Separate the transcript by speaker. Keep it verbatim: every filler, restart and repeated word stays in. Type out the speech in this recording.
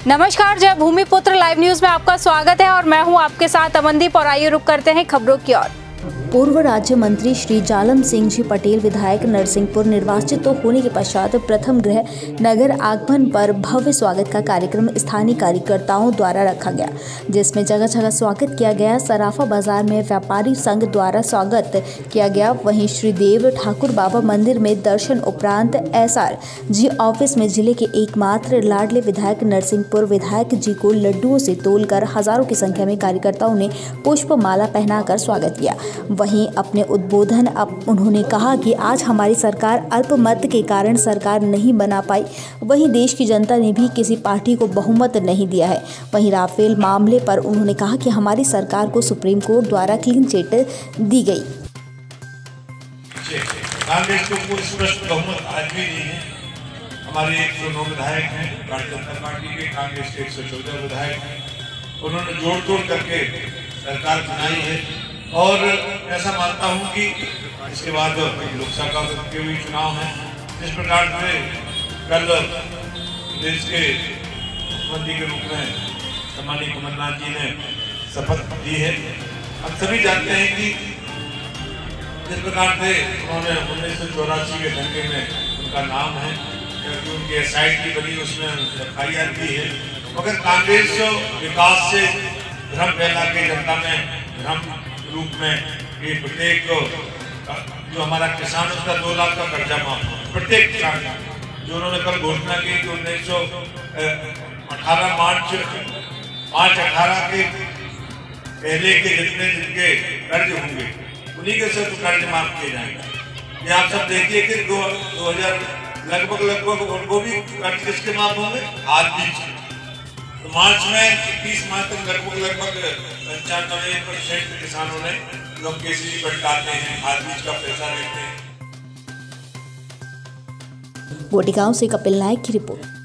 Speaker 1: नमस्कार, जय भूमिपुत्र live news में आपका स्वागत है और मैं हूं आपके साथ अमनदीप। और आइए रुक करते हैं खबरों की ओर। पूर्व राज्य मंत्री श्री जालम सिंह जी पटेल विधायक नरसिंहपुर निर्वाचित तो होने के पश्चात प्रथम गृह नगर आगमन पर भव्य स्वागत का कार्यक्रम स्थानीय कार्यकर्ताओं द्वारा रखा गया, जिसमें जगह जगह स्वागत किया गया। सराफा बाजार में व्यापारी संघ द्वारा स्वागत किया गया। वहीं श्री देव ठाकुर बाबा मंदिर में दर्शन उपरांत एस आर जी ऑफिस में जिले के एकमात्र लाडले विधायक नरसिंहपुर विधायक जी को लड्डुओं से तोलकर हजारों की संख्या में कार्यकर्ताओं ने पुष्प माला पहनाकर स्वागत किया। वहीं अपने उद्बोधन अब उन्होंने कहा कि आज हमारी सरकार अल्पमत के कारण सरकार नहीं बना पाई, वहीं देश की जनता ने भी किसी पार्टी को बहुमत नहीं दिया है। वहीं राफेल मामले पर उन्होंने कहा कि हमारी सरकार को सुप्रीम कोर्ट द्वारा क्लीन चिट दी गई।
Speaker 2: कांग्रेस को कोई स्पष्ट बहुमत आज भी नहीं है। हमारे एक सौ नौ विधायक हैं भारतीय जनता पार्टी के, कांग्रेस के एक सौ चौदह विधायक हैं। उन्होंने जोड़ तोड़ करके सरकार बनाई है और ऐसा मानता हूं कि इसके बाद लोकसभा के भी चुनाव है। जिस प्रकार से कल देश के मुख्यमंत्री के रूप में सम्मानित कमलनाथ जी ने शपथ ली है, हम सभी जानते हैं कि जिस प्रकार से उन्होंने उन्नीस सौ चौरासी के दंगे में उनका नाम है, क्योंकि उनकी एस आई टी बनी, उसमें एफ आई आर भी है। मगर कांग्रेस विकास से भ्रम फैला के जनता में भ्रम रूप में ये प्रत्येक जो हमारा किसान उसका दो लाख का कर्जा माफ, प्रत्येक किसान जो उन्होंने कल घोषणा की कि उन्नीस सौ अठारह मार्च मार्च अठारह के पहले के जितने जिनके कर्ज होंगे उन्हीं के सिर्फ कर्ज माफ किए जाएंगे। ये आप सब देखिए कि दो दो हजार लगभग लगभग उनको भी कर्ज किसके माफ होंगे, खाद बीज। तो मार्च में इक्कीस मार्च तक लगभग लगभग पंचानवे परसेंट किसानों ने लोग केसीसी पटकाते हैं, खाद बीज का पैसा लेते हैं।
Speaker 1: गोटेगांव से कपिल नायक की रिपोर्ट।